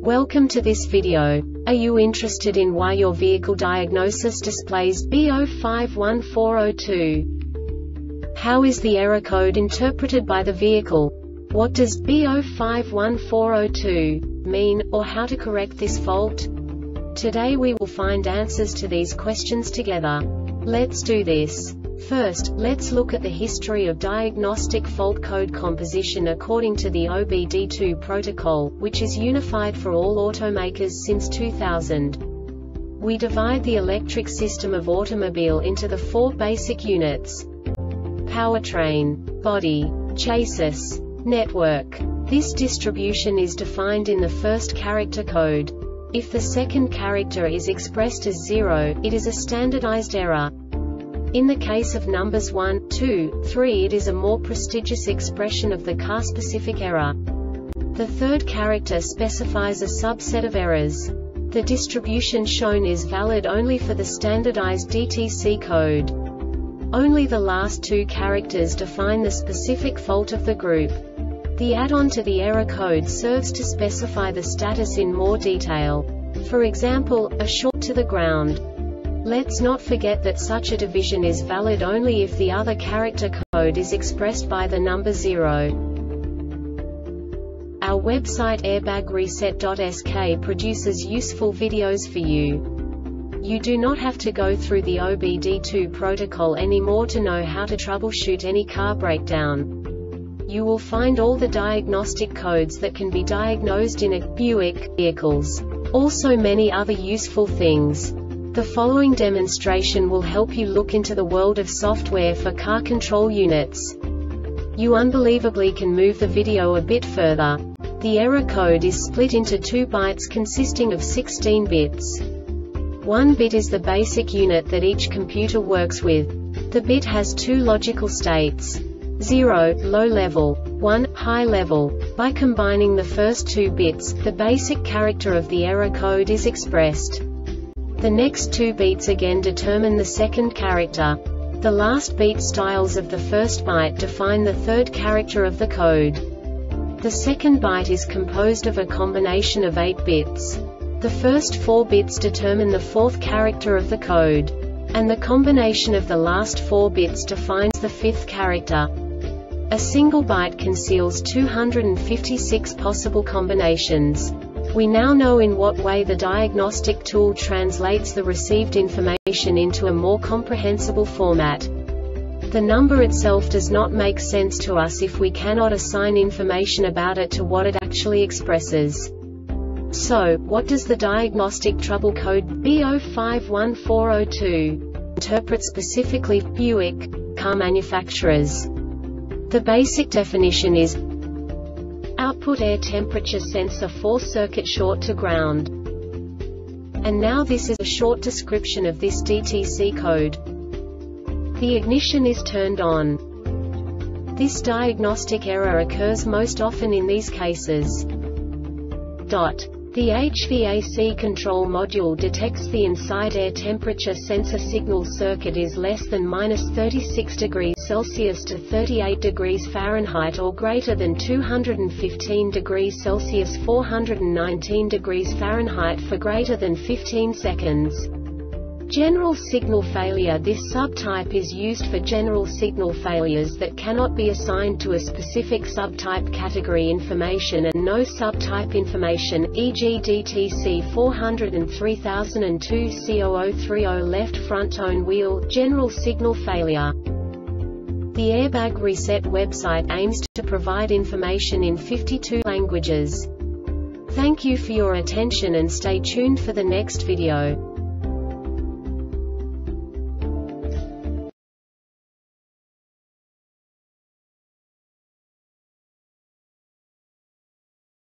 Welcome to this video. Are you interested in why your vehicle diagnosis displays B051402? How is the error code interpreted by the vehicle? What does B051402 mean, or how to correct this fault? Today we will find answers to these questions together. Let's do this. First, let's look at the history of diagnostic fault code composition according to the OBD2 protocol, which is unified for all automakers since 2000. We divide the electric system of automobile into the four basic units: powertrain, body, chassis, network. This distribution is defined in the first character code. If the second character is expressed as 0, it is a standardized error. In the case of numbers 1, 2, 3, it is a more prestigious expression of the car-specific error. The third character specifies a subset of errors. The distribution shown is valid only for the standardized DTC code. Only the last two characters define the specific fault of the group. The add-on to the error code serves to specify the status in more detail. For example, a short to the ground. Let's not forget that such a division is valid only if the other character code is expressed by the number 0. Our website airbagreset.sk produces useful videos for you. You do not have to go through the OBD2 protocol anymore to know how to troubleshoot any car breakdown. You will find all the diagnostic codes that can be diagnosed in a Buick vehicles. Also many other useful things. The following demonstration will help you look into the world of software for car control units. You unbelievably can move the video a bit further. The error code is split into 2 bytes consisting of 16 bits. 1 bit is the basic unit that each computer works with. The bit has 2 logical states: 0, low level, 1, high level. By combining the first 2 bits, the basic character of the error code is expressed. The next 2 beats again determine the second character. The last beat styles of the first byte define the third character of the code. The second byte is composed of a combination of 8 bits. The first 4 bits determine the fourth character of the code. And the combination of the last 4 bits defines the fifth character. A single byte conceals 256 possible combinations. We now know in what way the diagnostic tool translates the received information into a more comprehensible format. The number itself does not make sense to us if we cannot assign information about it to what it actually expresses. So, what does the diagnostic trouble code B051402 interpret specifically for Buick car manufacturers? The basic definition is output air temperature sensor 4-circuit short to ground. And now this is a short description of this DTC code. The ignition is turned on. This diagnostic error occurs most often in these cases. The HVAC control module detects the inside air temperature sensor signal circuit is less than -36 degrees Celsius to 38 degrees Fahrenheit or greater than 215 degrees Celsius 419 degrees Fahrenheit for greater than 15 seconds. General signal failure. This subtype is used for general signal failures that cannot be assigned to a specific subtype category information and no subtype information, e.g. DTC 403002 C0030 left front tone wheel, general signal failure. The Airbag Reset website aims to provide information in 52 languages. Thank you for your attention and stay tuned for the next video.